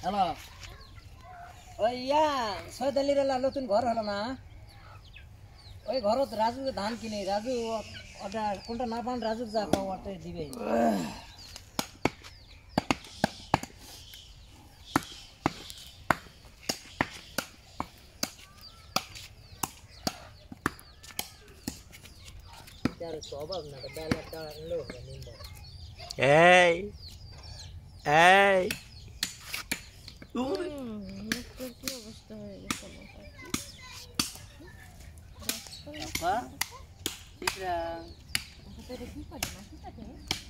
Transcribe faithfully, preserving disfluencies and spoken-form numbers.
Hello ওই ইয়া সৈদালির নতুন ঘর হলো না ওই ঘরত রাজু ধান কিনে রাজু ওটা কোনটা না পান রাজু যা পাও ওটা দিবে যার স্বভাব না বেলাটা লো নিম্ব এই এই কি অবস্থা হয়ে গেছে Apa? Sidra. Aku tadi lupa deh, masih tadi.